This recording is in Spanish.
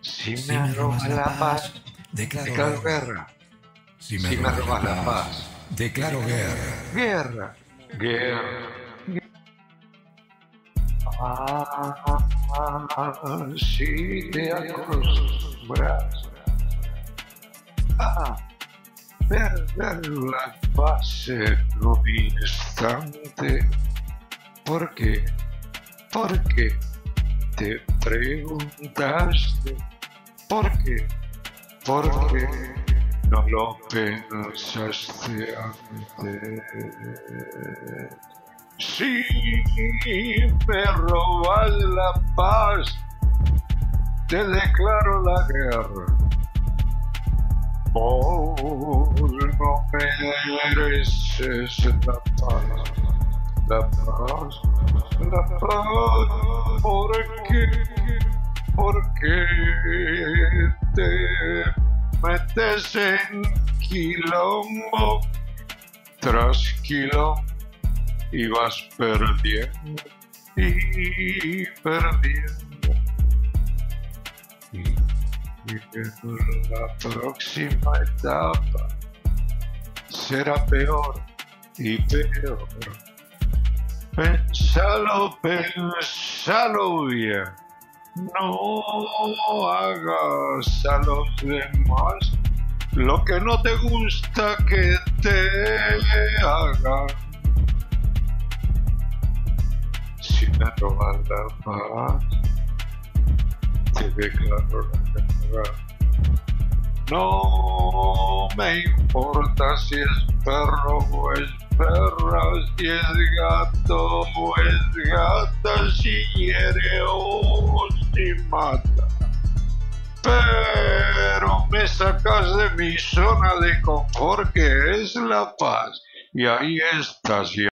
Si me robas la paz, declaro guerra. Si me robas la paz, declaro guerra. Guerra, guerra. Si te acostumbras a perder la paz en un instante, ¿por qué? Porque te preguntaste ¿por qué? Porque no lo pensaste antes. Si me robas la paz, te declaro la guerra. Vos no mereces la paz, la paz, la paz, porque te metes en quilombo tras quilombo y vas perdiendo y perdiendo. Y en la próxima etapa será peor y peor. Pensalo bien. No hagas a los demás lo que no te gusta que te hagan. Si me robas la paz, te declaro la guerra. No me importa si es perro o es perra, si es gato o es gata, si hiere o si mata. Pero me sacas de mi zona de confort, que es la paz, y ahí estás ya.